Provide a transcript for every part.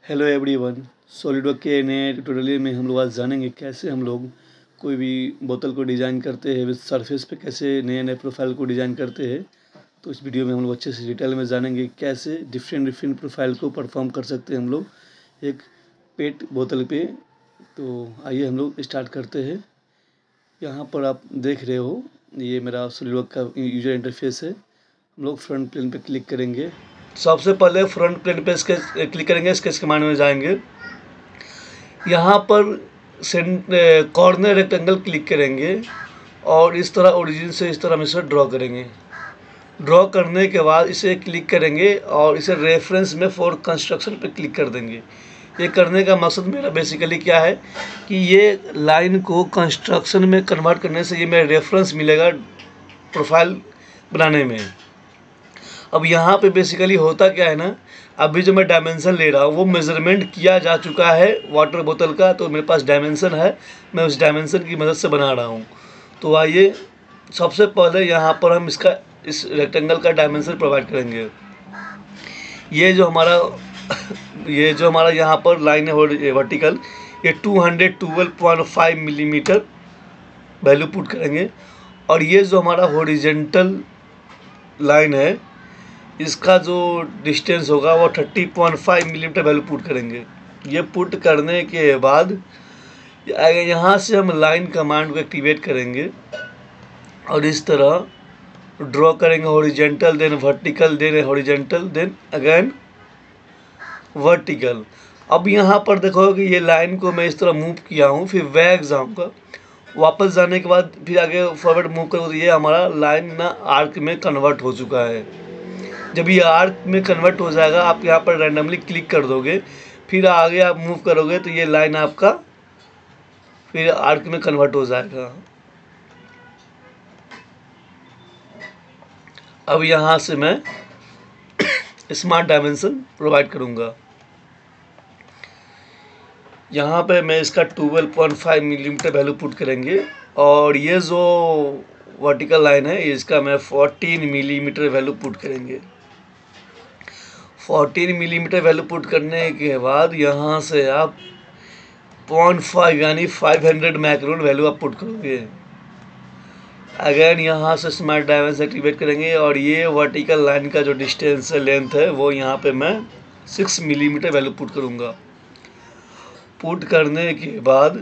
Hello everyone. SolidWork के नए tutorial में हम लोग आज जानेंगे कैसे हम लोग कोई भी बोतल को डिज़ाइन करते हैं, विद सरफेस पे कैसे नए नए प्रोफाइल को डिज़ाइन करते हैं। तो इस वीडियो में हम लोग अच्छे से डिटेल में जानेंगे कैसे डिफरेंट प्रोफाइल को परफॉर्म कर सकते हैं हम लोग एक पेट बोतल पे। तो आइए हम लोग स्टार्ट करते हैं। यहाँ पर आप देख रहे हो, ये मेरा सॉलिडवर्क का यूजर इंटरफेस है। हम लोग फ्रंट प्लेन पे क्लिक करेंगे। सबसे पहले फ्रंट प्लेन पे स्केच क्लिक करेंगे, स्केच कमांड में जाएंगे। यहाँ पर कॉर्नर रेक्टेंगल क्लिक करेंगे और इस तरह ओरिजिन से इस तरह हम इसे ड्रॉ करेंगे। ड्रॉ करने के बाद इसे क्लिक करेंगे और इसे रेफरेंस में फॉर कंस्ट्रक्शन पे क्लिक कर देंगे। ये करने का मकसद मेरा बेसिकली क्या है कि ये लाइन को कंस्ट्रक्शन में कन्वर्ट करने से ये मेरा रेफरेंस मिलेगा प्रोफाइल बनाने में। अब यहाँ पे बेसिकली होता क्या है ना, अभी जो मैं डायमेंशन ले रहा हूँ वो मेज़रमेंट किया जा चुका है वाटर बोतल का, तो मेरे पास डायमेंशन है, मैं उस डायमेंशन की मदद से बना रहा हूँ। तो आइए सबसे पहले यहाँ पर हम इस रेक्टेंगल का डायमेंशन प्रोवाइड करेंगे। ये जो हमारा यहाँ पर लाइन है वर्टिकल, ये 212.5 मिलीमीटर वैल्यू पुट करेंगे। और ये जो हमारा हॉरिजेंटल लाइन है, इसका जो डिस्टेंस होगा वो 30.5 मिलीमीटर वैल्यू पुट करेंगे। ये पुट करने के बाद यहाँ से हम लाइन कमांड को एक्टिवेट करेंगे और इस तरह ड्रॉ करेंगे horizontal, then vertical, then horizontal, then again vertical. अब यहाँ पर देखो कि ये लाइन को मैं इस तरह मूव किया हूँ, फिर बैक जाऊँगा। वापस जाने के बाद फिर आगे फॉरवर्ड मूव करूँ तो ये हमारा लाइन ना आर्क में कन्वर्ट हो चुका है। जब ये आर्क में कन्वर्ट हो जाएगा, आप यहाँ पर रैंडमली क्लिक कर दोगे, फिर आगे आप मूव करोगे तो ये लाइन आपका फिर आर्क में कन्वर्ट हो जाएगा। अब यहाँ से मैं स्मार्ट डायमेंशन प्रोवाइड करूँगा। यहाँ पे मैं इसका 12.5 मिलीमीटर वैल्यू पुट करेंगे और ये जो वर्टिकल लाइन है इसका मैं 14 मिलीमीटर वैल्यू पुट करेंगे। 14 मिलीमीटर वैल्यू पुट करने के बाद यहाँ से आप 0.5 यानी 500 माइक्रोन वैल्यू आप पुट करोगे। अगेन यहाँ से स्मार्ट डायमेंशन एक्टिवेट करेंगे और ये वर्टिकल लाइन का जो डिस्टेंस है, लेंथ है, वो यहाँ पे मैं 6 मिलीमीटर वैल्यू पुट करूँगा। पुट करने के बाद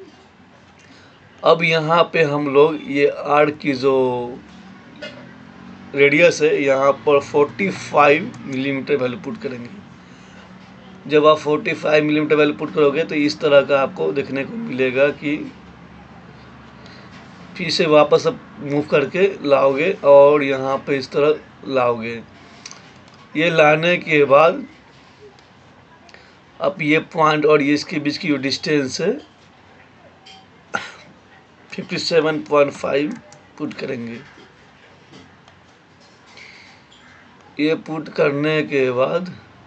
अब यहाँ पे हम लोग ये आर्क की जो रेडियस है यहाँ पर 45 मिलीमीटर वैल्यू पुट करेंगे। जब आप 45 मिलीमीटर वैल्यू पुट करोगे तो इस तरह का आपको देखने को मिलेगा कि फिर से वापस अब मूव करके लाओगे और यहाँ पे इस तरह लाओगे। ये लाने के बाद अब ये पॉइंट और ये इसके बीच की जो डिस्टेंस है 57.5 पुट करेंगे। ये पुट करने के बाद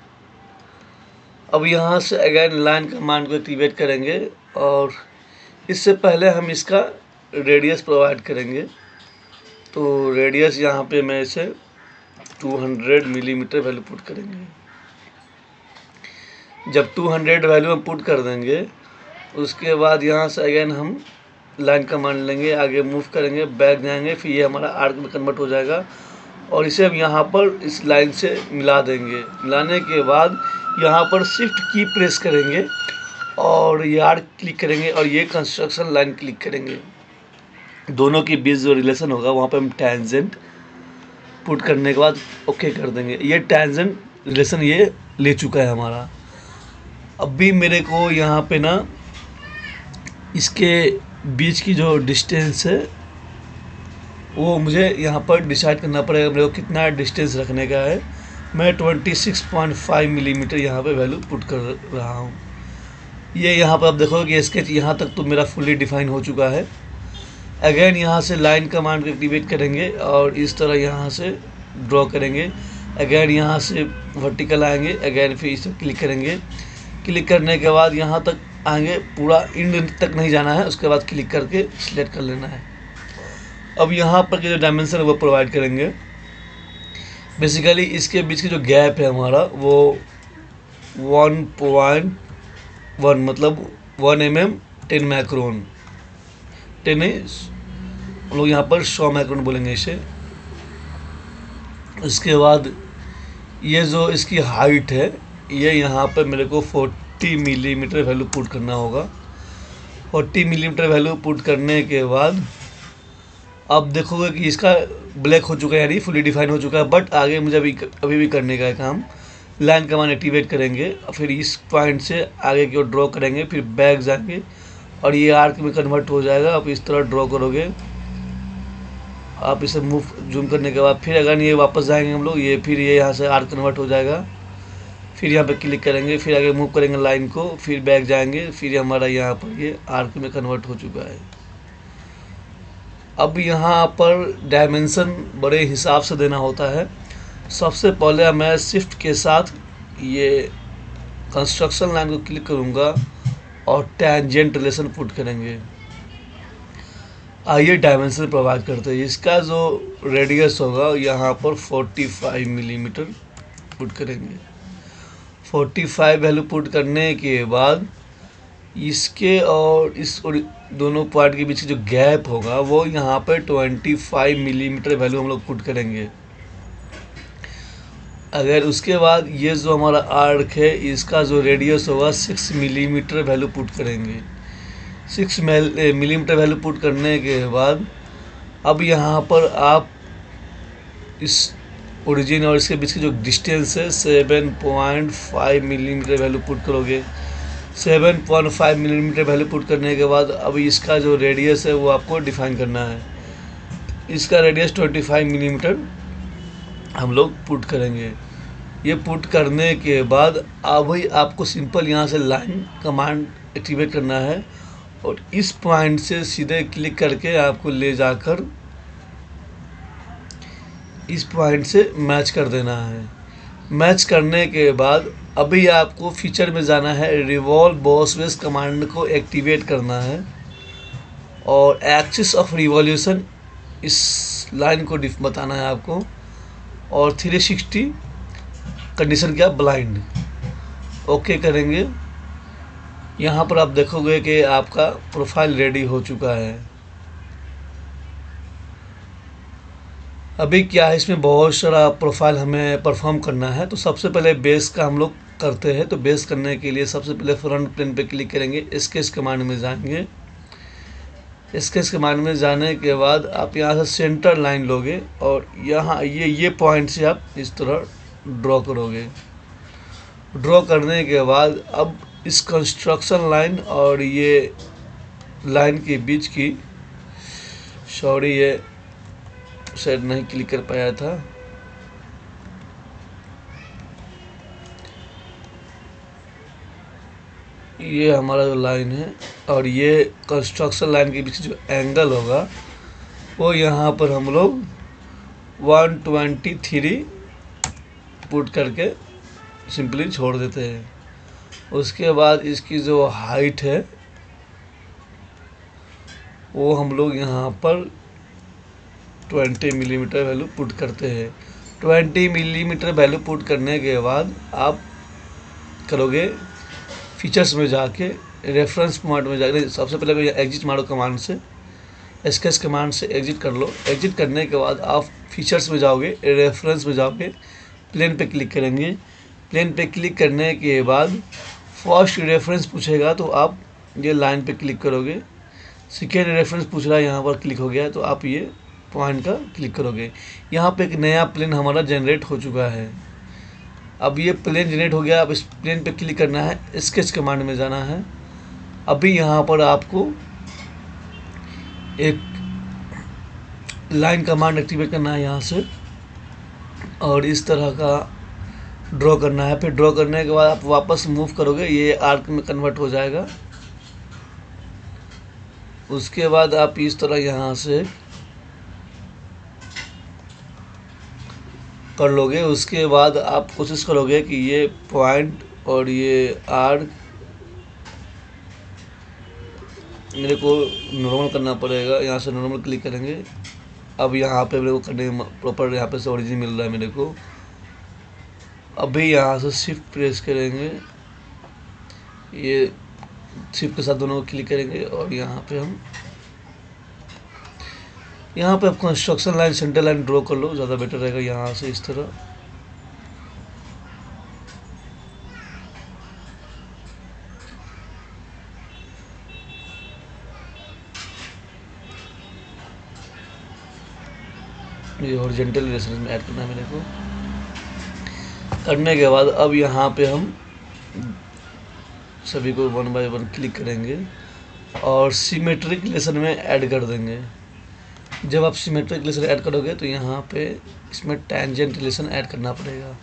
अब यहाँ से अगेन लाइन कमांड को एक्टिवेट करेंगे और इससे पहले हम इसका रेडियस प्रोवाइड करेंगे। तो रेडियस यहाँ पे मैं इसे 200 मिलीमीटर वैल्यू पुट करेंगे। जब 200 वैल्यू हम पुट कर देंगे उसके बाद यहाँ से अगेन हम लाइन कमांड लेंगे, आगे मूव करेंगे, बैक जाएंगे, फिर ये हमारा आर्क में कन्वर्ट हो जाएगा और इसे हम यहाँ पर इस लाइन से मिला देंगे। मिलाने के बाद यहाँ पर शिफ्ट की प्रेस करेंगे और ये आर्क क्लिक करेंगे और ये कंस्ट्रक्शन लाइन क्लिक करेंगे। दोनों के बीच जो रिलेशन होगा वहाँ पे हम टेंजेंट पुट करने के बाद ओके कर देंगे। ये टेंजेंट रिलेशन ये ले चुका है हमारा। अब भी मेरे को यहाँ पे ना इसके बीच की जो डिस्टेंस है वो मुझे यहाँ पर डिसाइड करना पड़ेगा मेरे को कितना डिस्टेंस रखने का है। मैं 26.5 मिलीमीटर यहाँ पे वैल्यू पुट कर रहा हूँ। ये यहाँ पर आप देखोगे कि स्केच यहाँ तक तो मेरा फुली डिफाइन हो चुका है। अगेन यहाँ से लाइन कमांड को एक्टिवेट करेंगे और इस तरह यहाँ से ड्रॉ करेंगे। अगेन यहाँ से वर्टिकल आएंगे, अगेन फिर इसे क्लिक करेंगे। क्लिक करने के बाद यहाँ तक आएंगे, पूरा एंड तक नहीं जाना है, उसके बाद क्लिक करके सिलेक्ट कर लेना है। अब यहाँ पर के जो डायमेंशन है वो प्रोवाइड करेंगे। बेसिकली इसके बीच की जो गैप है हमारा वो 1.1 मतलब 1 mm 10 माइक्रोन, 10 हम लोग यहाँ पर 100 माइक्रोन बोलेंगे इसे। इसके बाद ये जो इसकी हाइट है, ये यहाँ पर मेरे को 40 मिलीमीटर वैल्यू पुट करना होगा। 40 मिलीमीटर वैल्यू पुट करने के बाद अब देखोगे कि इसका ब्लैक हो चुका है, यानी फुली डिफाइन हो चुका है। बट आगे मुझे अभी भी करने का है काम। लाइन कमांड एक्टिवेट करेंगे, फिर इस पॉइंट से आगे की ओर ड्रॉ करेंगे, फिर बैक जाएंगे और ये आर्क में कन्वर्ट हो जाएगा। आप इस तरह ड्रॉ करोगे। आप इसे मूव जूम करने के बाद फिर अगर ये वापस जाएंगे हम लोग, ये फिर ये यहाँ से आर्क कन्वर्ट हो जाएगा। फिर यहाँ पे क्लिक करेंगे, फिर आगे मूव करेंगे लाइन को, फिर बैक जाएंगे, फिर हमारा यहाँ पर ये आर्क में कन्वर्ट हो चुका है। अब यहाँ पर डायमेंशन बड़े हिसाब से देना होता है। सबसे पहले मैं शिफ्ट के साथ ये कंस्ट्रक्शन लाइन को क्लिक करूँगा और टेंजेंट रिलेशन पुट करेंगे। आइए डायमेंशन प्रोवाइड करते हैं। इसका जो रेडियस होगा यहाँ पर 45 मिलीमीटर पुट करेंगे। 45 वैल्यू पुट करने के बाद इसके और इस दोनों पॉइंट के बीच जो गैप होगा वो यहाँ पर 25 मिलीमीटर वैल्यू हम लोग पुट करेंगे। अगर उसके बाद ये जो हमारा आर्क है, इसका जो रेडियस होगा 6 मिलीमीटर वैल्यू पुट करेंगे। 6 मिलीमीटर वैल्यू पुट करने के बाद अब यहाँ पर आप इस ओरिजिन और इसके बीच की जो डिस्टेंस है 7.5 मिलीमीटर वैल्यू पुट करोगे। 7.5 मिलीमीटर वैल्यू पुट करने के बाद अब इसका जो रेडियस है वो आपको डिफाइन करना है। इसका रेडियस 25 मिलीमीटर हम लोग पुट करेंगे। ये पुट करने के बाद अभी आपको सिंपल यहाँ से लाइन कमांड एक्टिवेट करना है और इस पॉइंट से सीधे क्लिक करके आपको ले जाकर इस पॉइंट से मैच कर देना है। मैच करने के बाद अभी आपको फीचर में जाना है, रिवॉल्व बॉस बेस कमांड को एक्टिवेट करना है और एक्सिस ऑफ रिवॉल्यूशन इस लाइन को बताना है आपको, और 360 कंडीशन क्या ब्लाइंड ओके करेंगे। यहाँ पर आप देखोगे कि आपका प्रोफाइल रेडी हो चुका है। अभी क्या है, इसमें बहुत सारा प्रोफाइल हमें परफॉर्म करना है। तो सबसे पहले बेस का हम लोग करते हैं। तो बेस करने के लिए सबसे पहले फ्रंट प्लेन पे क्लिक करेंगे, स्केच कमांड में जाएंगे। स्केच कमांड में जाने के बाद आप यहाँ से सेंटर लाइन लोगे और यहाँ ये पॉइंट से आप इस तरह ड्रॉ करोगे। ड्रॉ करने के बाद अब इस कंस्ट्रक्शन लाइन और ये लाइन के बीच की, सॉरी ये शायद नहीं क्लिक कर पाया था, ये हमारा जो लाइन है और ये कंस्ट्रक्शन लाइन के बीच जो एंगल होगा वो यहाँ पर हम लोग 123 पुट करके सिंपली छोड़ देते हैं। उसके बाद इसकी जो हाइट है वो हम लोग यहाँ पर 20 मिलीमीटर वैल्यू पुट करते हैं। 20 मिलीमीटर वैल्यू पुट करने के बाद आप करोगे फीचर्स में जाके रेफरेंस पॉइंट में जाके सबसे पहले एग्जिट मारो कमांड से, स्केच कमांड से एग्जिट कर लो। एग्जिट करने के बाद आप फीचर्स में जाओगे, रेफरेंस में जाओगे, प्लेन पे क्लिक करेंगे। प्लेन पे क्लिक करने के बाद फर्स्ट रेफरेंस पूछेगा तो आप ये लाइन पे क्लिक करोगे। सेकेंड रेफरेंस पूछ रहा है, यहाँ पर क्लिक हो गया तो आप ये पॉइंट का क्लिक करोगे। यहाँ पे एक नया प्लेन हमारा जनरेट हो चुका है। अब ये प्लेन जनरेट हो गया। अब इस प्लेन पे क्लिक करना है, स्केच कमांड में जाना है। अभी यहाँ पर आपको एक लाइन कमांड एक्टिवेट करना है यहाँ से और इस तरह का ड्रॉ करना है। फिर ड्रॉ करने के बाद आप वापस मूव करोगे, ये आर्क में कन्वर्ट हो जाएगा। उसके बाद आप इस तरह यहाँ से कर लोगे। उसके बाद आप कोशिश करोगे कि ये पॉइंट और ये आर्क मेरे को नॉर्मल करना पड़ेगा। यहाँ से नॉर्मल क्लिक करेंगे। अब यहाँ पे मेरे को करने प्रॉपर यहाँ पे से ओरिजिन मिल रहा है मेरे को। अभी यहाँ से शिफ्ट प्रेस करेंगे, ये शिफ्ट के साथ दोनों को क्लिक करेंगे और यहाँ पे आप construction line centre line draw कर लो, ज़्यादा बेटर रहेगा। यहाँ से इस तरह ये हॉरिजॉन्टल रिलेशन में ऐड करना है मेरे को। करने के बाद अब यहाँ पे हम सभी को 1 बाय 1 क्लिक करेंगे और सिमेट्रिक रिलेशन में ऐड कर देंगे। जब आप सिमेट्रिक रिलेशन ऐड करोगे तो यहाँ पे इसमें टेंजेंट रिलेशन ऐड करना पड़ेगा।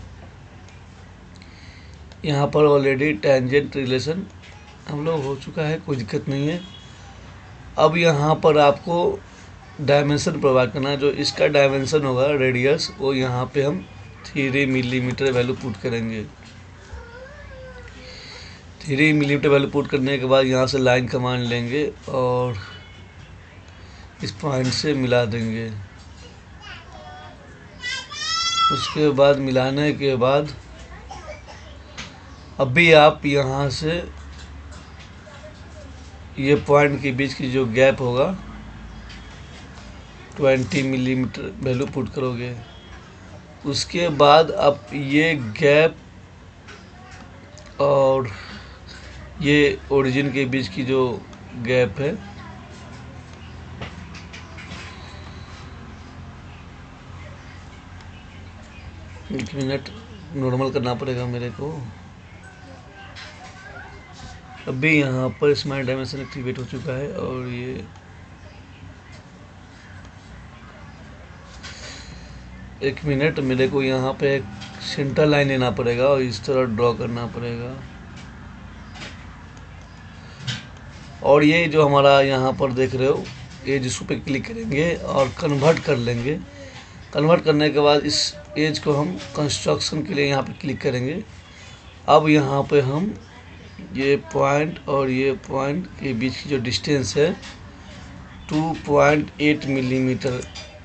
यहाँ पर ऑलरेडी टेंजेंट रिलेशन हम लोग हो चुका है, कोई दिक्कत नहीं है। अब यहाँ पर आपको डायमेंशन प्रोवाइड करना है। जो इसका डायमेंशन होगा रेडियस, वो यहाँ पे हम 3 मिलीमीटर वैल्यू पुट करेंगे। 3 मिलीमीटर वैल्यू पुट करने के बाद यहाँ से लाइन कमांड लेंगे और इस पॉइंट से मिला देंगे। उसके बाद मिलाने के बाद अभी आप यहाँ से ये पॉइंट के बीच की जो गैप होगा 20 मिलीमीटर वैल्यू पुट करोगे। उसके बाद आप ये गैप और ये ओरिजिन के बीच की जो गैप है, एक मिनट नॉर्मल करना पड़ेगा मेरे को। अभी यहाँ पर स्मार्ट डायमेंशन एक्टिवेट हो चुका है और ये एक मिनट मेरे को यहाँ पे एक सेंटर लाइन लेना पड़ेगा और इस तरह ड्रॉ करना पड़ेगा। और ये जो हमारा यहाँ पर देख रहे हो, ये जिस पे क्लिक करेंगे और कन्वर्ट कर लेंगे। कन्वर्ट करने के बाद इस एज को हम कंस्ट्रक्शन के लिए यहाँ पे क्लिक करेंगे। अब यहाँ पे हम ये पॉइंट और ये पॉइंट के बीच की जो डिस्टेंस है 2.8 मिलीमीटर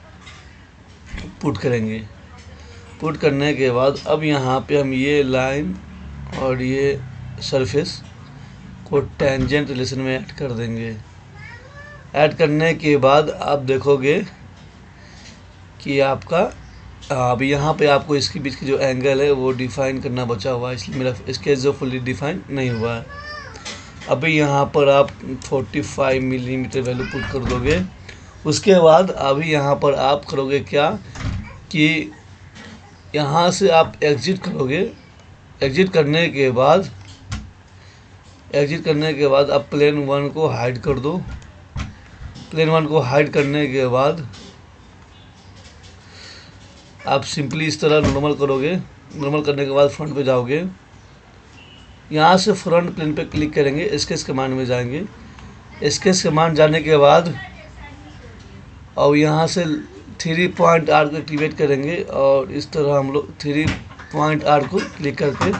पुट करेंगे। पुट करने के बाद अब यहाँ पे हम ये लाइन और ये सरफेस को टेंजेंट रिलेशन में ऐड कर देंगे। ऐड करने के बाद आप देखोगे कि आपका अभी यहाँ पे आपको इसके बीच की जो एंगल है वो डिफाइन करना बचा हुआ है, इसलिए मेरा स्केच जो फुली डिफाइन नहीं हुआ है। अभी यहाँ पर आप 45 मिलीमीटर वैल्यू पुट कर दोगे। उसके बाद अभी यहाँ पर आप करोगे क्या कि यहाँ से आप एग्जिट करोगे। एग्जिट करने के बाद आप प्लेन 1 को हाइड कर दो। प्लेन 1 को हाइड करने के बाद आप सिंपली इस तरह नॉर्मल करोगे। नॉर्मल करने के बाद फ्रंट पे जाओगे, यहाँ से फ्रंट प्लेन पे क्लिक करेंगे, स्केच कमांड में जाएंगे। स्केच कमांड जाने के बाद और यहाँ से 3 पॉइंट आर को एक्टिवेट करेंगे और इस तरह हम लोग 3 पॉइंट आर को क्लिक करके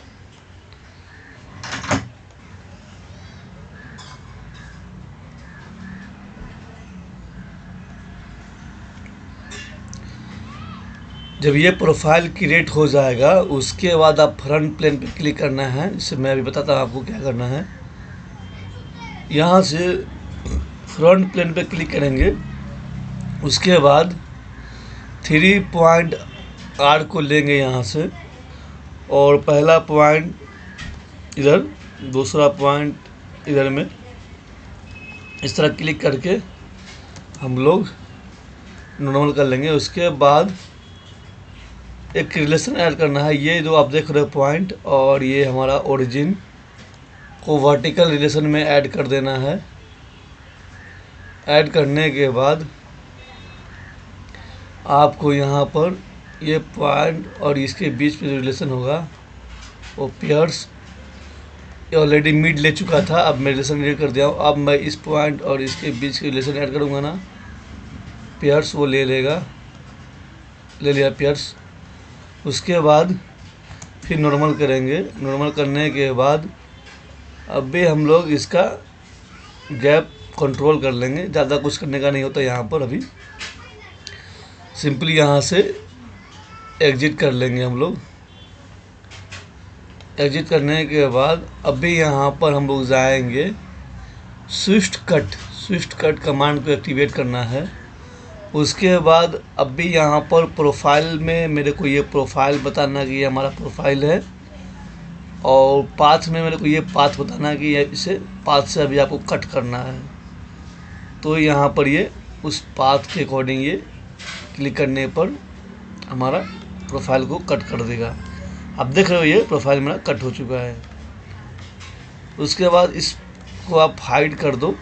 जब ये प्रोफाइल क्रिएट हो जाएगा उसके बाद आप फ्रंट प्लेन पे क्लिक करना है। जिससे मैं अभी बताता हूँ आपको क्या करना है। यहाँ से फ्रंट प्लेन पे क्लिक करेंगे। उसके बाद 3 पॉइंट आर को लेंगे यहाँ से और पहला पॉइंट इधर, दूसरा पॉइंट इधर में इस तरह क्लिक करके हम लोग नॉर्मल कर लेंगे। उसके बाद एक रिलेशन ऐड करना है। ये जो आप देख रहे हो पॉइंट और ये हमारा ओरिजिन को वर्टिकल रिलेशन में ऐड कर देना है। ऐड करने के बाद आपको यहाँ पर ये पॉइंट और इसके बीच में जो रिलेशन होगा वो पेयर्स, ये ऑलरेडी मिड ले चुका था, अब मैं रिलेशन ऐड कर दिया हूँ। अब मैं इस पॉइंट और इसके बीच के रिलेशन ऐड करूँगा ना, पेयर्स वो ले लेगा, ले लिया पेयर्स। उसके बाद फिर नॉर्मल करेंगे। नॉर्मल करने के बाद अब भी हम लोग इसका गैप कंट्रोल कर लेंगे। ज़्यादा कुछ करने का नहीं होता यहाँ पर। अभी सिंपली यहाँ से एग्जिट कर लेंगे हम लोग। एग्जिट करने के बाद अभी यहाँ पर हम लोग जाएंगे स्विफ्ट कट कमांड को एक्टिवेट करना है। उसके बाद अभी यहाँ पर प्रोफाइल में मेरे को ये प्रोफाइल बताना कि ये हमारा प्रोफाइल है, और पाथ में मेरे को ये पाथ बताना कि इसे पाथ से अभी आपको कट करना है। तो यहाँ पर ये उस पाथ के अकॉर्डिंग ये क्लिक करने पर हमारा प्रोफाइल को कट कर देगा। आप देख रहे हो ये प्रोफाइल मेरा कट हो चुका है। उसके बाद इसको आप हाइड कर दो।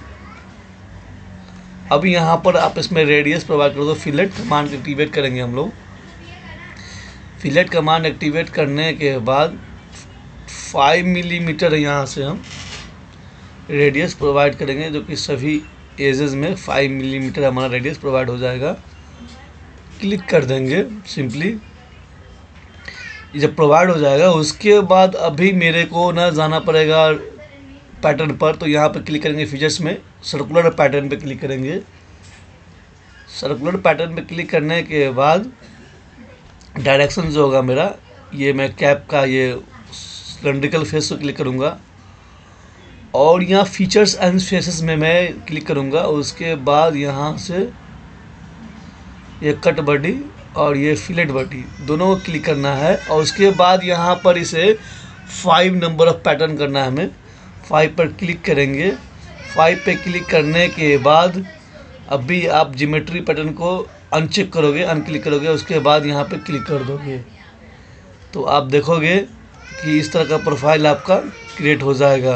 अब यहाँ पर आप इसमें रेडियस प्रोवाइड कर दो। फिलेट कमांड एक्टिवेट करेंगे हम लोग। फिलेट कमांड एक्टिवेट करने के बाद 5 मिलीमीटर यहाँ से हम रेडियस प्रोवाइड करेंगे, जो कि सभी एजेस में 5 मिलीमीटर हमारा रेडियस प्रोवाइड हो जाएगा। क्लिक कर देंगे सिंपली। जब प्रोवाइड हो जाएगा उसके बाद अभी मेरे को ना जाना पड़ेगा पैटर्न पर। तो यहाँ पर क्लिक करेंगे फीचर्स में, सर्कुलर पैटर्न पे क्लिक करेंगे। सर्कुलर पैटर्न पे क्लिक करने के बाद डायरेक्शन जो होगा मेरा, ये मैं कैप का ये सिलेंड्रिकल फेस को क्लिक करूँगा और यहाँ फीचर्स एंड फेसेस में मैं क्लिक करूँगा। उसके बाद यहाँ से ये कट बॉडी और ये फिलेट बॉडी दोनों को क्लिक करना है। और उसके बाद यहाँ पर इसे 5 नंबर ऑफ पैटर्न करना है हमें। 5 पर क्लिक करेंगे। 5 पे क्लिक करने के बाद अभी आप ज्योमेट्री पैटर्न को अनचेक करोगे, अनक्लिक करोगे, उसके बाद यहाँ पे क्लिक कर दोगे तो आप देखोगे कि इस तरह का प्रोफाइल आपका क्रिएट हो जाएगा।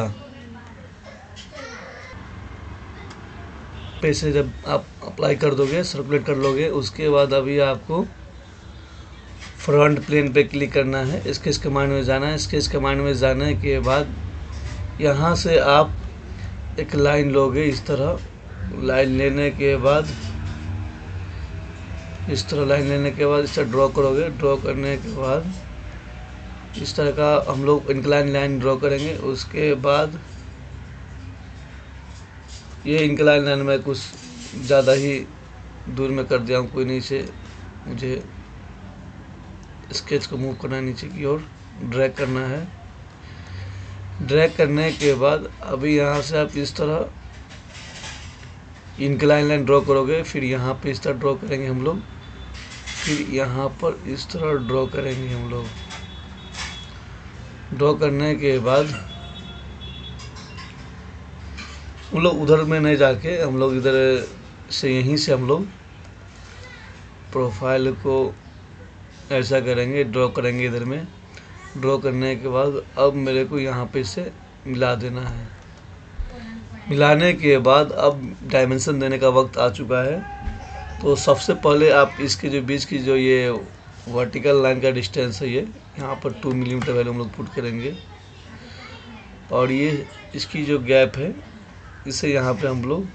पैसे जब आप अप्लाई कर दोगे, सर्कुलेट कर लोगे, उसके बाद अभी आपको फ्रंट प्लेन पे क्लिक करना है। स्केच कमांड में जाना है। स्केच कमांड में जाने के बाद यहाँ से आप एक लाइन लोगे। इस तरह लाइन लेने के बाद इस तरह ड्रॉ करोगे। ड्रॉ करने के बाद इस तरह का हम लोग इंक्लाइन लाइन ड्रॉ करेंगे। उसके बाद ये इंक्लाइन लाइन में कुछ ज़्यादा ही दूर में कर दिया हूँ, कोई नहीं। से मुझे स्केच को मूव करना है नीचे की ओर, ड्रैग करना है। ड्रैग करने के बाद अभी यहाँ से आप इस तरह इंक्लाइन लाइन ड्रॉ करोगे। फिर यहाँ पे इस तरह ड्रॉ करेंगे हम लोग। फिर यहाँ पर इस तरह ड्रॉ करेंगे हम लोग। ड्रॉ करने के बाद हम लोग उधर में नहीं जाके हम लोग इधर से यहीं से हम लोग प्रोफाइल को ऐसा करेंगे, ड्रॉ करेंगे इधर में। ड्रॉ करने के बाद अब मेरे को यहाँ पे से मिला देना है। मिलाने के बाद अब डायमेंशन देने का वक्त आ चुका है। तो सबसे पहले आप इसके जो बीच की जो ये वर्टिकल लाइन का डिस्टेंस है, ये यहाँ पर 2 मिलीमीटर वैल्यू हम लोग पुट करेंगे। और ये इसकी जो गैप है इसे यहाँ पे हम लोग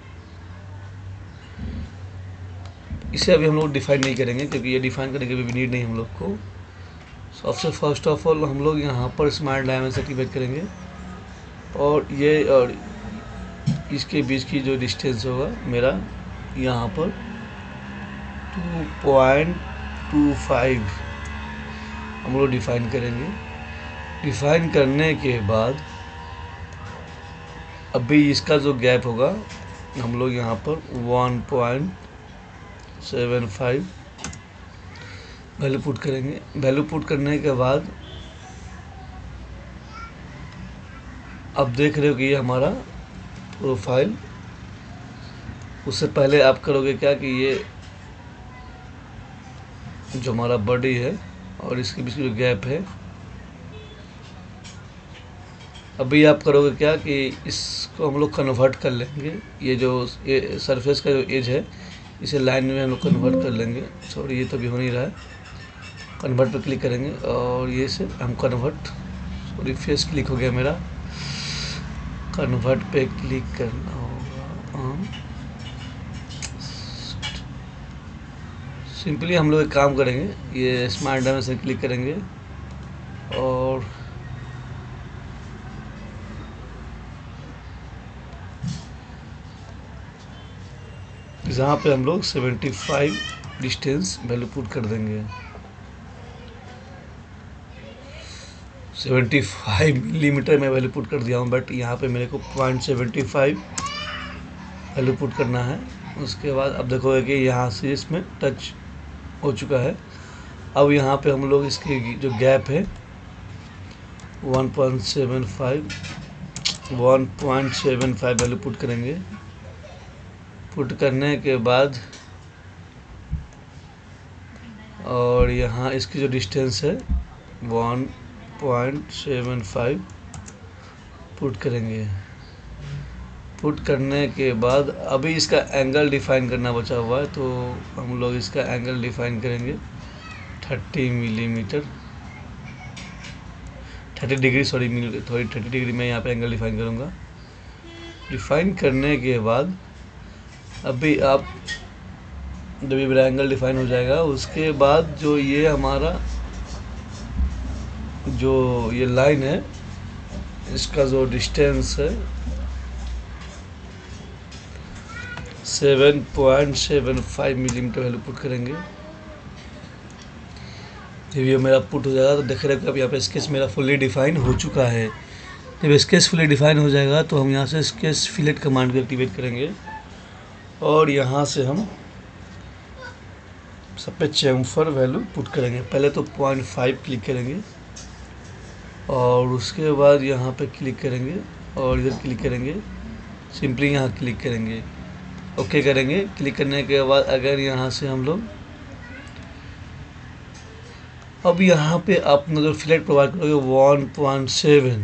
इसे अभी हम लोग डिफाइन नहीं करेंगे, क्योंकि ये डिफाइन करने की भी नीड नहीं हम लोग को। सबसे फर्स्ट ऑफ ऑल हम लोग यहाँ पर स्मार्ट डायमेंशन एक्टिवेट करेंगे और ये और इसके बीच की जो डिस्टेंस होगा मेरा यहाँ पर 2.25 हम लोग डिफाइन करेंगे। डिफाइन करने के बाद अभी इसका जो गैप होगा हम लोग यहाँ पर 1.75 वैल्यू पुट करेंगे। वैल्यू पुट करने के बाद अब देख रहे हो कि ये हमारा प्रोफाइल। उससे पहले आप करोगे क्या कि ये जो हमारा बॉडी है और इसके बीच जो गैप है, अभी आप करोगे क्या कि इसको हम लोग कन्वर्ट कर लेंगे। ये जो ये सरफेस का जो एज है इसे लाइन में हम लोग कन्वर्ट कर लेंगे। सॉरी, ये तो भी हो नहीं रहा है। कन्वर्ट पर क्लिक करेंगे और ये से हम कन्वर्ट, सॉरी फेस क्लिक हो गया मेरा, कन्वर्ट पे क्लिक करना होगा। सिंपली हम लोग एक काम करेंगे, ये स्मार्ट डायमेंशन क्लिक करेंगे और जहाँ पे हम लोग 75 डिस्टेंस वैल्यू पुट कर देंगे। 0.75 मिलीमीटर मैं वैल्यू पुट कर दिया हूँ, बट यहाँ पे मेरे को 0.75 वैल्यू पुट करना है। उसके बाद अब देखोगे कि यहाँ से इसमें टच हो चुका है। अब यहाँ पे हम लोग इसकी जो गैप है 1.75 वैल्यू पुट करेंगे। पुट करने के बाद और यहाँ इसकी जो डिस्टेंस है 1.75 पुट करेंगे। पुट करने के बाद अभी इसका एंगल डिफाइन करना बचा हुआ है, तो हम लोग इसका एंगल डिफाइन करेंगे 30 मिलीमीटर 30 डिग्री, सॉरी 30 डिग्री में यहाँ पे एंगल डिफाइन करूँगा। डिफाइन करने के बाद अभी आप जब ये मेरा एंगल डिफाइन हो जाएगा, उसके बाद जो ये हमारा जो ये लाइन है इसका जो डिस्टेंस है 7.75 मिलीमीटर वैल्यू पुट करेंगे। जब ये मेरा पुट हो जाएगा तो देख रहे हो कि अब यहाँ पे स्केच मेरा फुली डिफाइन हो चुका है। जब स्केच फुली डिफाइन हो जाएगा तो हम यहाँ से स्केच फिलेट कमांड को एक्टिवेट करेंगे और यहाँ से हम सब पे चेम्फर वैल्यू पुट करेंगे। पहले तो 0.5 क्लिक करेंगे और उसके बाद यहाँ पे क्लिक करेंगे और इधर क्लिक करेंगे, सिंपली यहाँ क्लिक करेंगे, ओके करेंगे। क्लिक करने के बाद अगर यहाँ से हम लोग अब यहाँ पे अपना जो फिलेट प्रोवाइड करोगे 1.7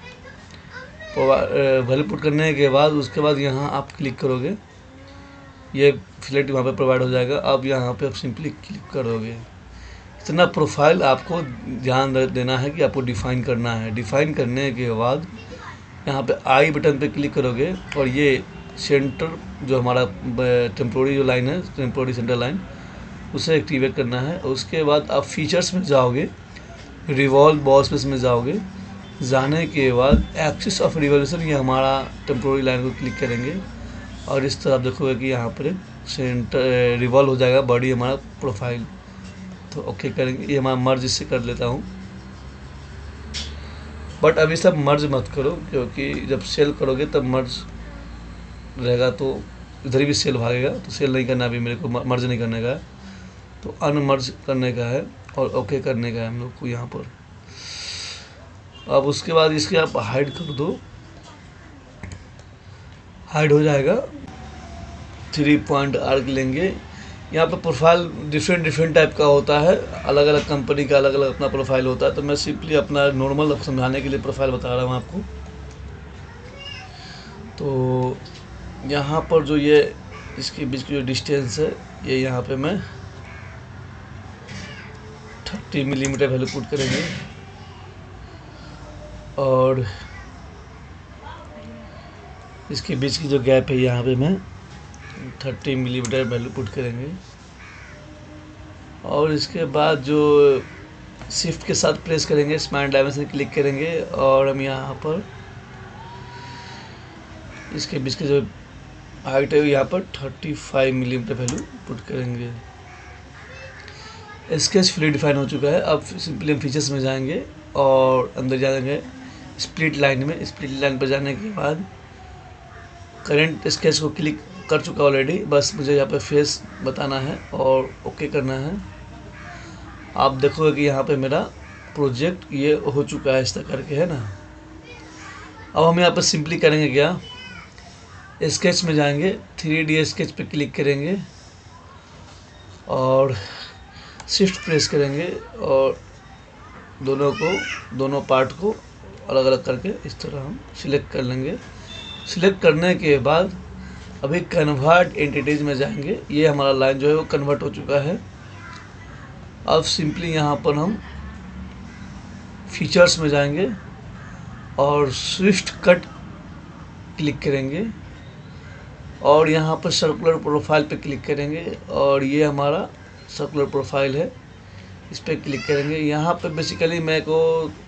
वैल्यू पुट करने के बाद उसके बाद यहाँ आप क्लिक करोगे, ये फिलेट वहाँ पे प्रोवाइड हो जाएगा। अब यहाँ पे आप सिंपली क्लिक करोगे। इतना प्रोफाइल आपको ध्यान देना है कि आपको डिफाइन करना है। डिफाइन करने के बाद यहाँ पे आई बटन पे क्लिक करोगे और ये सेंटर जो हमारा टेम्पोररी जो लाइन है, टेम्पोररी सेंटर लाइन, उसे एक्टिवेट करना है। उसके बाद आप फीचर्स में जाओगे, रिवॉल्व बॉस स्पेस में जाओगे। जाने के बाद एक्सिस ऑफ रिवॉल्यूशन, ये हमारा टेम्पोररी लाइन को क्लिक करेंगे और इस तरह आप देखोगे कि यहाँ पर सेंटर रिवॉल्व हो जाएगा बॉडी हमारा प्रोफाइल। तो ओके करेंगे। ये हमारा मर्ज इससे कर लेता हूँ, बट अभी सब मर्ज मत करो क्योंकि जब सेल करोगे तब मर्ज रहेगा तो इधर भी सेल भागेगा। तो सेल नहीं करना, अभी मेरे को मर्ज नहीं करने का है, तो अनमर्ज करने का है और ओके करने का है हम लोग को यहाँ पर। अब उसके बाद इसके आप हाइड कर दो, हाइड हो जाएगा। 3 पॉइंट आर्क लेंगे। यहाँ पे प्रोफाइल डिफरेंट टाइप का होता है, अलग अलग कंपनी का अलग अलग अपना प्रोफाइल होता है। तो मैं सिंपली अपना नॉर्मल समझाने के लिए प्रोफाइल बता रहा हूँ आपको। तो यहाँ पर जो ये इसके बीच की जो डिस्टेंस है, ये यहाँ पे मैं 30 मिलीमीटर वैल्यू पुट करेंगे और इसके बीच की जो गैप है यहाँ पे मैं 30 मिलीमीटर वैल्यू पुट करेंगे। और इसके बाद जो शिफ्ट के साथ प्रेस करेंगे, स्मार्ट डायमेंशन क्लिक करेंगे और हम यहाँ पर इसके बीच के जो हाइट है यहाँ पर 35 मिलीमीटर वैल्यू पुट करेंगे। स्केच फुली डिफाइन हो चुका है। अब सिंपली हम फीचर्स में जाएंगे और अंदर जाएंगे स्प्लिट लाइन में। स्प्लिट लाइन पर जाने के बाद करंट स्केच को क्लिक कर चुका ऑलरेडी, बस मुझे यहाँ पे फेस बताना है और ओके करना है। आप देखोगे कि यहाँ पे मेरा प्रोजेक्ट ये हो चुका है, इस तरह करके, है ना। अब हम यहाँ पर सिंपली करेंगे क्या, स्केच में जाएंगे, 3D स्केच पे क्लिक करेंगे और शिफ्ट प्रेस करेंगे और दोनों पार्ट को अलग अलग करके इस तरह हम सिलेक्ट कर लेंगे। सिलेक्ट करने के बाद अभी कन्वर्ट एंटिटीज में जाएंगे। ये हमारा लाइन जो है वो कन्वर्ट हो चुका है। अब सिंपली यहाँ पर हम फीचर्स में जाएंगे और स्विफ्ट कट क्लिक करेंगे और यहाँ पर सर्कुलर प्रोफाइल पे क्लिक करेंगे और ये हमारा सर्कुलर प्रोफाइल है, इस पर क्लिक करेंगे। यहाँ पे बेसिकली मेरे को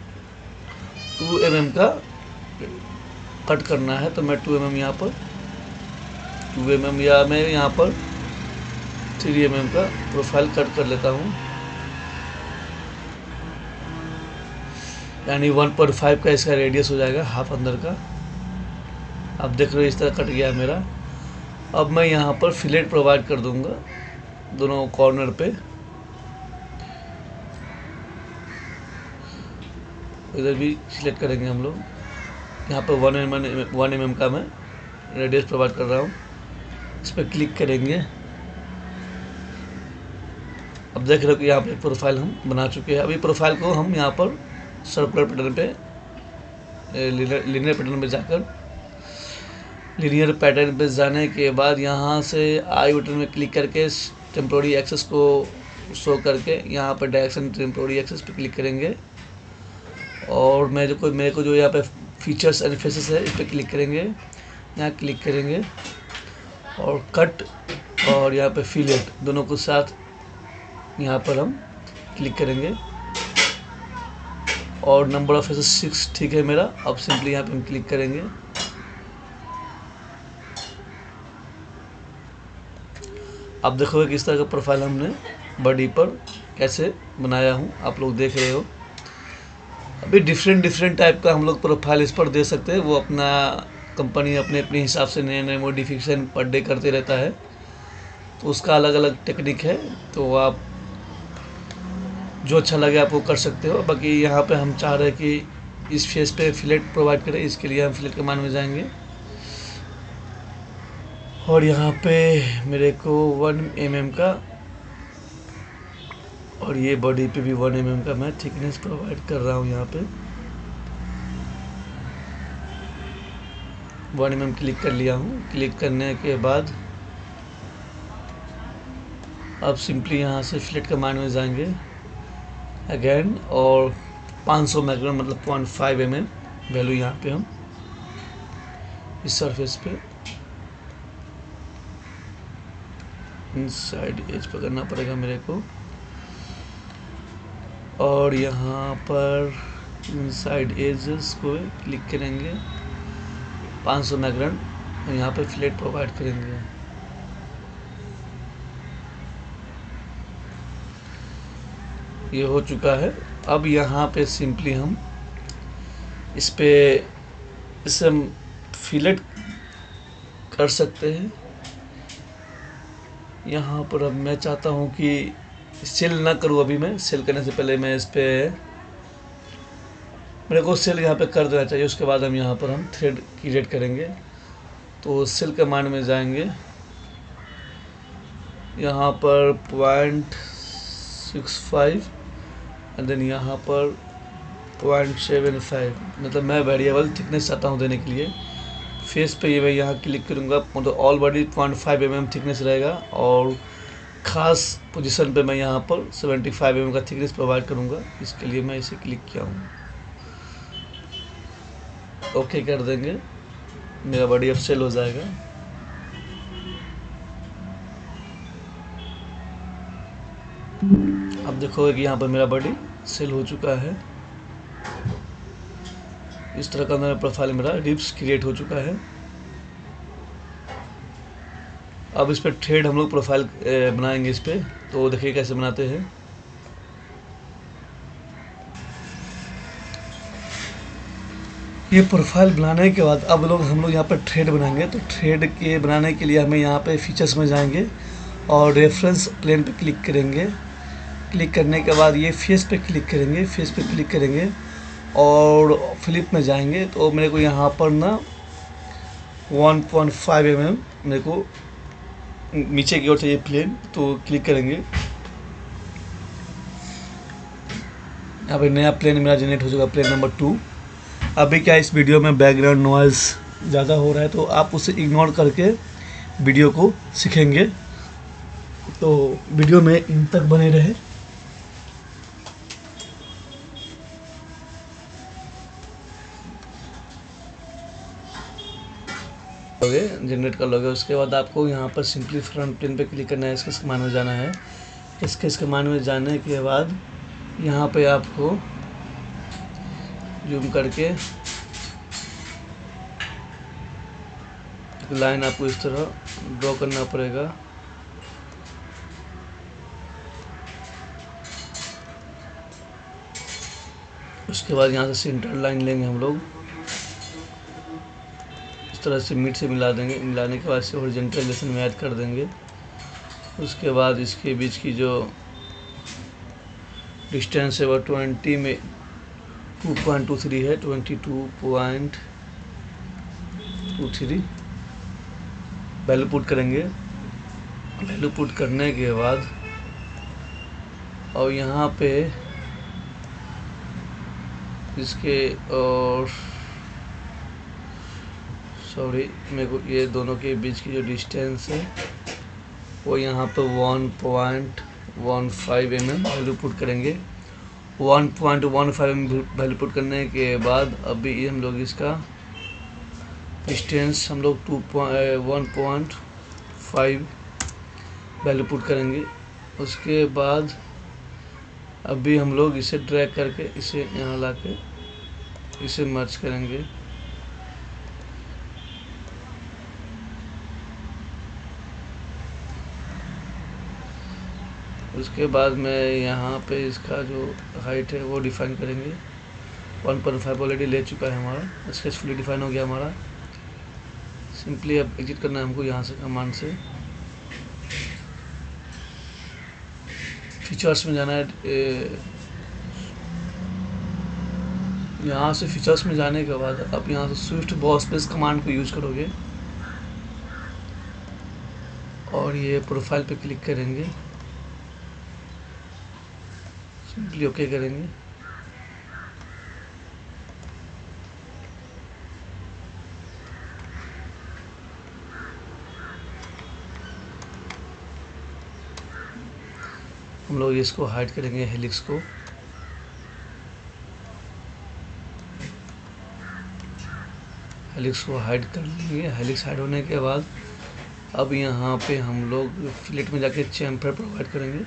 2 mm का कट करना है, तो मैं 2 mm यहाँ पर 2 mm या मैं यहाँ पर 3 mm का प्रोफाइल कट कर लेता हूँ। यानी 1.5 का इसका रेडियस हो जाएगा, हाफ अंदर का। आप देख रहे हो इस तरह कट गया मेरा। अब मैं यहाँ पर फिलेट प्रोवाइड कर दूंगा दोनों कॉर्नर पे। इधर भी सिलेक्ट करेंगे हम लोग। यहाँ पर 1 mm का मैं रेडियस प्रोवाइड कर रहा हूँ। इस पर क्लिक करेंगे। अब देख रहे हो कि यहाँ पे प्रोफाइल हम बना चुके हैं। अभी प्रोफाइल को हम यहाँ पर सर्कुलर पैटर्न पे, लीनियर पैटर्न पे जाकर, लीनियर पैटर्न पे जाने के बाद यहाँ से आई बटन में क्लिक करके टेम्पोररी एक्सेस को शो करके यहाँ पर डायरेक्शन टेम्पोररी एक्सेस पे क्लिक करेंगे। और मेरे को जो यहाँ पे फीचर्स एंड फेसेस है इस पर क्लिक करेंगे, यहाँ क्लिक करेंगे और कट और यहाँ पे फिलेट दोनों को साथ यहाँ पर हम क्लिक करेंगे। और नंबर ऑफ फेसेस 6 ठीक है मेरा। अब सिंपली यहाँ पे हम क्लिक करेंगे। अब देखोगे कि इस तरह का प्रोफाइल हमने बॉडी पर कैसे बनाया हूँ, आप लोग देख रहे हो। अभी डिफरेंट टाइप का हम लोग प्रोफाइल इस पर दे सकते हैं। वो अपना कंपनी अपने हिसाब से नए मॉडिफिकेशन पर डे करते रहता है, तो उसका अलग अलग टेक्निक है। तो आप जो अच्छा लगे आप वो कर सकते हो। बाकी यहाँ पे हम चाह रहे हैं कि इस फेस पे फिलेट प्रोवाइड करें, इसके लिए हम फिलेट कमांड में जाएंगे। और यहाँ पे मेरे को 1 mm का, और ये बॉडी पे भी 1 mm का मैं थिकनेस प्रोवाइड कर रहा हूँ। यहाँ पे 1 mm क्लिक कर लिया हूँ। क्लिक करने के बाद अब सिंपली यहाँ से फिलेट कमांड में जाएंगे अगेन, और 500 माइक्रोन मतलब 0.5 mm वैल्यू यहाँ पे हम इस सरफेस पे इनसाइड एज पकड़ना पड़ेगा मेरे को। और यहाँ पर इनसाइड एजेस को क्लिक करेंगे, 500 माइक्रोन, और यहाँ पे फिलेट प्रोवाइड करेंगे। ये हो चुका है। अब यहाँ पे सिंपली हम इसे हम फिलेट कर सकते हैं। यहाँ पर अब मैं चाहता हूँ कि सेल ना करूँ। अभी मैं सेल करने से पहले मैं मेरे को सेल यहाँ पे कर देना चाहिए। उसके बाद हम यहाँ पर हम थ्रेड क्रिएट करेंगे। तो सेल कमांड में जाएंगे, यहाँ पर 0.65 एंड देन यहाँ पर 0.75, मतलब मैं वेरिएबल थिकनेस चाहता हूँ देने के लिए। फेस पे ये मैं यहाँ क्लिक करूँगा, मतलब ऑल बॉडी 0.5 mm थिकनेस रहेगा, और ख़ास पोजीशन पे मैं यहाँ पर 75 mm का थिकनेस प्रोवाइड करूँगा। इसके लिए मैं इसे क्लिक किया हूँ, ओके कर देंगे। मेरा बॉडी अब सेल हो जाएगा। अब देखोगे कि यहाँ पर मेरा बॉडी सेल हो चुका है। इस तरह का मेरा प्रोफाइल, मेरा रिब्स क्रिएट हो चुका है। अब इस पर थ्रेड हम लोग प्रोफाइल बनाएंगे इस पे, तो देखिए कैसे बनाते हैं। ये प्रोफाइल बनाने के बाद अब हम लोग यहाँ पर थ्रेड बनाएंगे। तो थ्रेड के बनाने के लिए हमें यहाँ पे फीचर्स में जाएंगे और रेफरेंस प्लेन पे क्लिक करेंगे। क्लिक करने के बाद ये फेस पे क्लिक करेंगे, फेस पे क्लिक करेंगे और फ्लिप में जाएंगे। तो मेरे को यहाँ पर ना 1.5 mm मेरे को नीचे की ओर चाहिए प्लेन, तो क्लिक करेंगे। यहाँ पे नया प्लेन मेरा जनरेट हो चुका, प्लेन नंबर 2। अभी क्या इस वीडियो में बैकग्राउंड नॉइज़ ज़्यादा हो रहा है, तो आप उसे इग्नोर करके वीडियो को सीखेंगे। तो वीडियो में इन तक बने रहे। जनरेट कर लोगे। उसके बाद आपको यहाँ पर सिंपली फ्रंट प्लेन पे क्लिक करना है, इसके कमांड में जाना है। इसके कमांड में जाने के बाद यहाँ पे आपको जूम करके एक लाइन आपको इस तरह ड्रॉ करना पड़ेगा। उसके बाद यहाँ से सेंटर लाइन लेंगे हम लोग, इस तरह से मिड से मिला देंगे। मिलाने के बाद इसे हॉरिजॉन्टल रिलेशन में ऐड कर देंगे। उसके बाद इसके बीच की जो डिस्टेंस है वो 20 में 2.23 है, 22.23 वैल्यू पुट करेंगे। वैल्यू पुट करने के बाद और यहाँ पे इसके और सॉरी मेरे को ये दोनों के बीच की जो डिस्टेंस है वो यहाँ पे 1.15 mm वैल्यू पुट करेंगे। 1.15 mm वैल्यू पुट करने के बाद अभी हम लोग इसका डिस्टेंस हम लोग 1.5 वैल्यू पुट करेंगे। उसके बाद अभी हम लोग इसे ड्रैग करके इसे यहाँ ला के इसे मर्ज करेंगे। उसके बाद में यहाँ पे इसका जो हाइट है वो डिफाइन करेंगे। 1.5 ऑलरेडी ले चुका है हमारा, स्केच फुली डिफाइन हो गया हमारा। सिंपली अब एग्जिट करना है हमको यहाँ से कमांड से। फीचर्स में जाना है। यहाँ से फीचर्स में जाने के बाद अब यहाँ से स्विफ्ट बॉस स्पेस कमांड को यूज करोगे और ये प्रोफाइल पे क्लिक करेंगे, सिंपली ओके करेंगे। हम लोग इसको हाइड करेंगे, हेलिक्स को। हेलिक्स को हाइड कर लेंगे। हेलिक्स हाइड होने के बाद अब यहाँ पे हम लोग फिलेट में जाके चैम्फर प्रोवाइड करेंगे।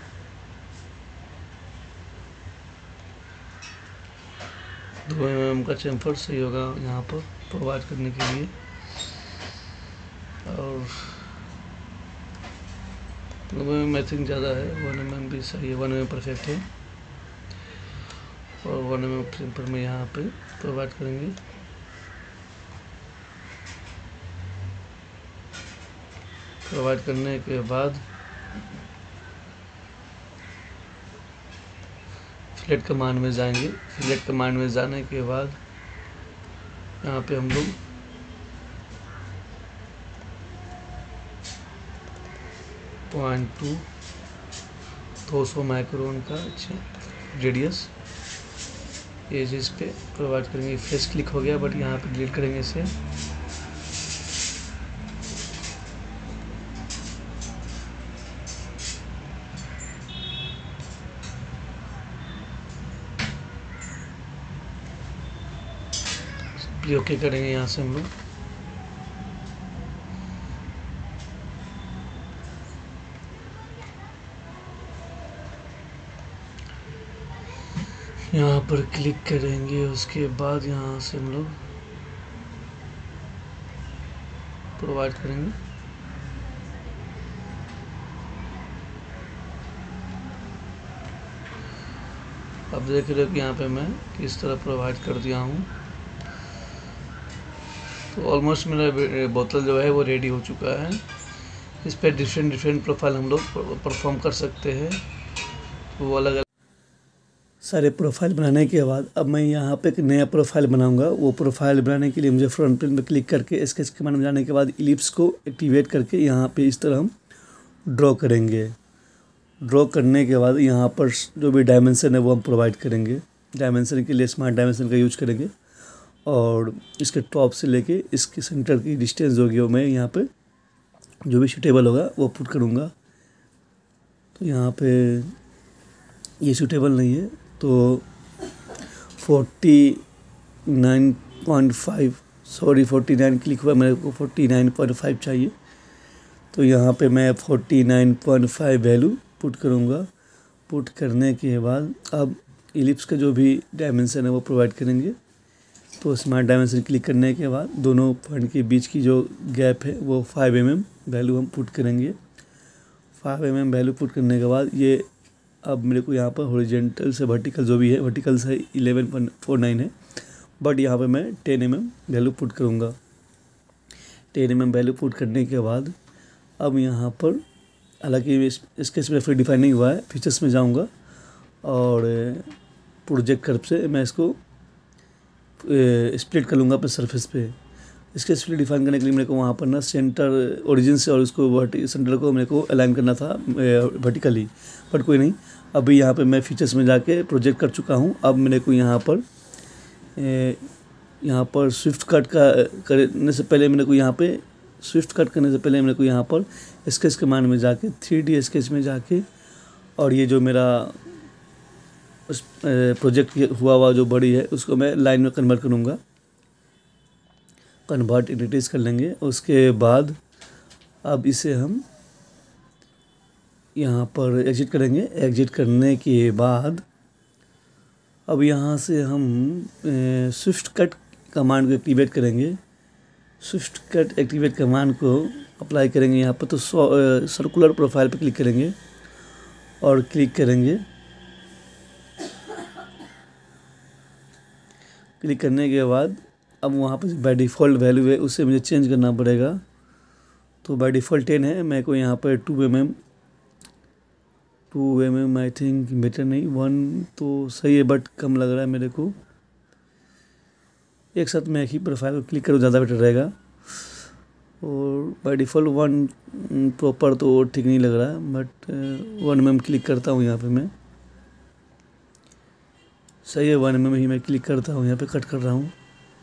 दो mm का चैम्फर सही होगा यहाँ पर प्रोवाइड करने के लिए। और 2 mm आई थिंक ज़्यादा है, 1 mm भी सही है, 1 mm परफेक्ट है। और 1 mm चैम्फर में यहाँ पे प्रोवाइड करेंगे। प्रोवाइड करने के बाद फिलेट कमांड में जाएंगे। फिलेट कमांड में जाने के बाद यहाँ पे हम लोग 200 माइक्रोन का रेडियस एजेस पे प्रोवाइड करेंगे। फेस क्लिक हो गया बट यहाँ पे डिलीट करेंगे इसे। सिंपली ओके करेंगे यहाँ से हम लोग। यहाँ पर क्लिक करेंगे, उसके बाद यहाँ से हम लोग प्रोवाइड करेंगे। अब देख रहे हो कि यहाँ पे मैं किस तरह प्रोवाइड कर दिया हूँ। तो ऑलमोस्ट मेरा बोतल जो है वो रेडी हो चुका है। इस पर डिफरेंट प्रोफाइल हम लोग परफॉर्म कर सकते हैं। तो वो अलग सारे प्रोफाइल बनाने के बाद अब मैं यहाँ पे एक नया प्रोफाइल बनाऊंगा। वो प्रोफाइल बनाने के लिए मुझे फ्रंट प्लेन पे क्लिक करके स्केच कमांड में जाने के बाद इलिप्स को एक्टिवेट करके यहाँ पे इस तरह हम ड्रॉ करेंगे। ड्रॉ करने के बाद यहाँ पर जो भी डायमेंशन है वो हम प्रोवाइड करेंगे। डायमेंशन के लिए स्मार्ट डायमेंशन का यूज करेंगे और इसके टॉप से लेके इसके सेंटर की डिस्टेंस होगी वो मैं यहाँ पे जो भी सूटेबल होगा वो पुट करूँगा। तो यहाँ पे ये सूटेबल नहीं है तो 49.5 सॉरी 49 क्लिक हुआ, मेरे को 49.5 चाहिए। तो यहाँ पे मैं 49.5 वैल्यू पुट करूँगा। पुट करने के बाद अब इलिप्स का जो भी डायमेंशन है वो प्रोवाइड करेंगे। तो स्मार्ट डायमेंशन क्लिक करने के बाद दोनों पॉइंट के बीच की जो गैप है वो 5 mm वैल्यू हम पुट करेंगे। 5 mm वैल्यू पुट करने के बाद ये अब मेरे को यहाँ पर हॉरिजॉन्टल से वर्टिकल जो भी है, वर्टिकल से 11.49 है, बट यहाँ पे मैं 10 mm वैल्यू पुट करूँगा। 10 mm वैल्यू पुट करने के बाद अब यहाँ पर, हालांकि स्केच में फिर डिफाइन नहीं हुआ है, फीचर्स में जाऊँगा और प्रोजेक्ट कर्व से मैं इसको स्प्लिट कर लूँगा अपने सरफेस पे। इसके स्प्लिट डिफाइन करने के लिए मेरे को वहाँ पर ना सेंटर ओरिजिन से और उसको सेंटर को मेरे को अलाइन करना था वर्टिकली, बट कोई नहीं। अभी यहाँ पे मैं फीचर्स में जाके प्रोजेक्ट कर चुका हूँ। अब मेरे को यहाँ पर स्विफ्ट कट करने से पहले मेरे को यहाँ पर स्केच कमांड में जाके 3D स्केच में जाके, और ये जो मेरा प्रोजेक्ट हुआ जो बड़ी है उसको मैं लाइन में कन्वर्ट करूँगा, कन्वर्ट एडिटिस कर लेंगे। उसके बाद अब इसे हम यहाँ पर एग्जिट करेंगे। एग्जिट करने के बाद अब यहाँ से हम स्विफ्ट कट कमांड को एक्टिवेट करेंगे। स्विफ्ट कट एक्टिवेट कमांड को अप्लाई करेंगे यहाँ पर, तो सर्कुलर प्रोफाइल पर क्लिक करेंगे और क्लिक करेंगे। क्लिक करने के बाद अब वहाँ पर बाय डिफ़ॉल्ट वैल्यू है उसे मुझे चेंज करना पड़ेगा। तो बाय डिफ़ॉल्ट 10 है, मेरे को यहाँ पर 2 mm आई थिंक बेटर नहीं, 1 तो सही है बट कम लग रहा है मेरे को। एक साथ मैं एक ही प्रोफाइल को क्लिक करूँ, ज़्यादा बेटर रहेगा। और बाय डिफ़ॉल्ट 1 प्रॉपर तो ठीक नहीं लग रहा है, बट 1 mm क्लिक करता हूँ यहाँ पे मैं। सही है, 1 mm ही मैं क्लिक करता हूँ, यहाँ पे कट कर रहा हूँ।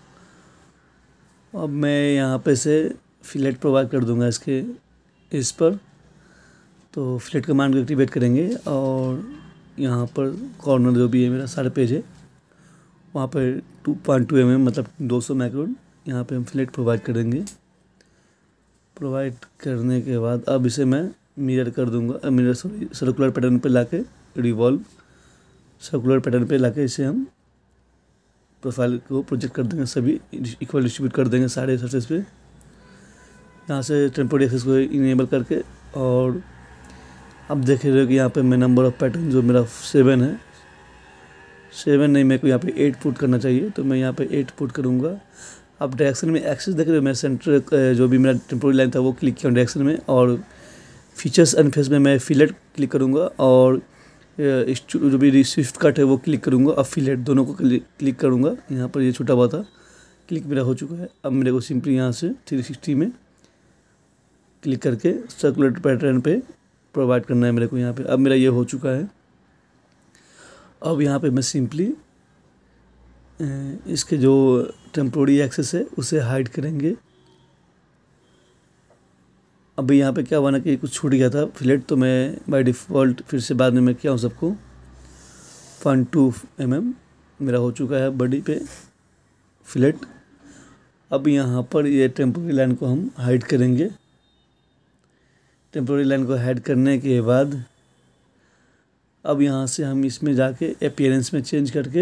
अब मैं यहाँ पे से फिलेट प्रोवाइड कर दूँगा इस पर। तो फिलेट कमांड को एक्टिवेट करेंगे और यहाँ पर कॉर्नर जो भी है मेरा सारे पेज है वहाँ पर 2.2 mm मतलब 200 माइक्रोन यहाँ पे हम फिलेट प्रोवाइड करेंगे। प्रोवाइड करने के बाद अब इसे मैं मिरर कर दूँगा, सर्कुलर पैटर्न पे लाके रिवॉल्व सर्कुलर पैटर्न पे लाके इसे हम प्रोफाइल को प्रोजेक्ट कर देंगे, सभी इक्वल डिस्ट्रीब्यूट कर देंगे सारे सरफेस पे। यहाँ से टेम्पोररी एक्सेस को इनेबल करके, और अब देख रहे हो कि यहाँ पे मैं नंबर ऑफ पैटर्न जो मेरा 7 है, 7 नहीं, मेरे को यहाँ पे 8 पुट करना चाहिए, तो मैं यहाँ पे 8 पुट करूँगा। अब डायरेक्शन में एक्सेस देख रहे हो, मैं सेंटर जो भी मेरा टेम्पोररी लाइन था वो क्लिक किया डायरेक्शन में, और फीचर्स एंड फेस में मैं फिलेट क्लिक करूँगा और जो भी स्विफ्ट कट है वो क्लिक करूँगा। अब फिलेट दोनों को क्लिक करूँगा। यहाँ पर ये छोटा हुआ था, क्लिक मेरा हो चुका है। अब मेरे को सिंपली यहाँ से 360 में क्लिक करके सर्कुलर पैटर्न पे प्रोवाइड करना है मेरे को यहाँ पे। अब मेरा ये हो चुका है। अब यहाँ पे मैं सिंपली इसके जो टेम्पोररी एक्सेस है उसे हाइड करेंगे। अभी यहाँ पे क्या हुआ ना कि कुछ छूट गया था फिलेट, तो मैं बाय डिफ़ॉल्ट फिर से बाद में मैं क्या हूँ सबको 0.2 mm मेरा हो चुका है बॉडी पे फिलेट। अब यहाँ पर ये टेम्पोररी लाइन को हम हाइड करेंगे। टेम्पोररी लाइन को हाइड करने के बाद अब यहाँ से हम इसमें जाके अपीयरेंस में चेंज करके,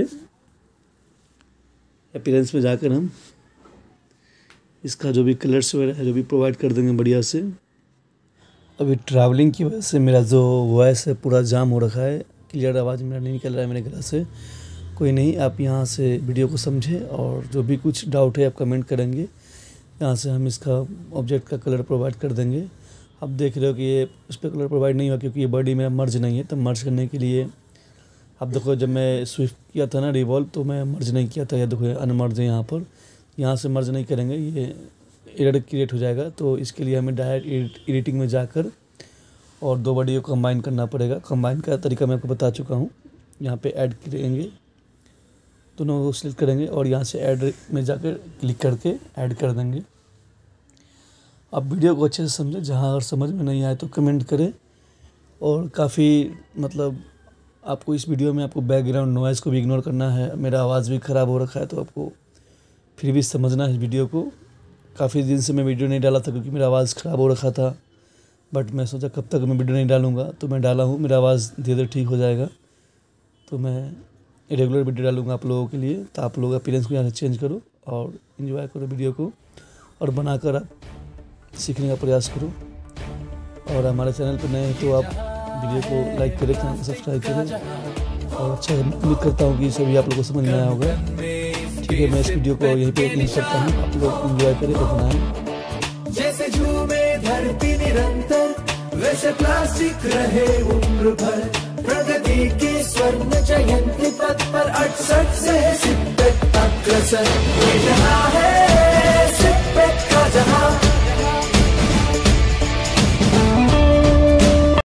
अपीयरेंस में जाकर हम इसका जो भी कलर्स वगैरह है जो भी प्रोवाइड कर देंगे बढ़िया से। अभी ट्रैवलिंग की वजह से मेरा जो वॉइस है पूरा जाम हो रखा है, क्लियर आवाज़ मेरा नहीं निकल रहा है मेरे गला से। कोई नहीं, आप यहाँ से वीडियो को समझें और जो भी कुछ डाउट है आप कमेंट करेंगे। यहाँ से हम इसका ऑब्जेक्ट का कलर प्रोवाइड कर देंगे। अब देख रहे हो कि ये उस पर कलर प्रोवाइड नहीं हुआ क्योंकि ये बॉडी मेरा मर्ज नहीं है। तो मर्ज करने के लिए अब देखो, जब मैं स्विफ्ट किया था ना रिवॉल्व, तो मैं मर्ज नहीं किया था। ये देखो अनमर्ज है यहाँ पर, यहाँ से मर्ज नहीं करेंगे, ये एरर क्रिएट हो जाएगा। तो इसके लिए हमें डायरेक्ट एडिटिंग में जाकर और दो बॉडी को कंबाइन करना पड़ेगा। कंबाइन का तरीका मैं आपको बता चुका हूँ। यहाँ पे ऐड करेंगे, दोनों को सिलेक्ट करेंगे और यहाँ से ऐड में जाकर क्लिक करके ऐड कर देंगे। अब वीडियो को अच्छे से समझें, जहाँ अगर समझ में नहीं आए तो कमेंट करें। और काफ़ी मतलब आपको इस वीडियो में आपको बैकग्राउंड नॉइज़ को भी इग्नोर करना है। मेरा आवाज़ भी ख़राब हो रखा है, तो आपको फिर भी समझना है इस वीडियो को। काफ़ी दिन से मैं वीडियो नहीं डाला था क्योंकि मेरा आवाज़ ख़राब हो रखा था, बट मैं सोचा कब तक मैं वीडियो नहीं डालूँगा, तो मैं डाला हूँ। मेरा आवाज़ धीरे धीरे ठीक हो जाएगा, तो मैं रेगुलर वीडियो डालूँगा आप लोगों के लिए। तो आप लोग अपीयरेंस को यहाँ से चेंज करो और इन्जॉय करो वीडियो को, और बनाकर आप सीखने का प्रयास करो। और हमारे चैनल पर नए हैं तो आप वीडियो को लाइक करें, चैनल को सब्सक्राइब करें। और अच्छा उम्मीद करता हूँ कि सभी आप लोगों को समझ में आया होगा। ठीक है, मैं इस वीडियो को यहीं पे एंड करता हूँ। आप लोग एंजॉय करें और बनाएं। जैसे झूमे धरती निरंतर, वैसे प्लास्टिक रहे उम्र भर। प्रगति की स्वर्ण जयंती पथ पर 68 से 70 अग्रसर। ये जहाँ है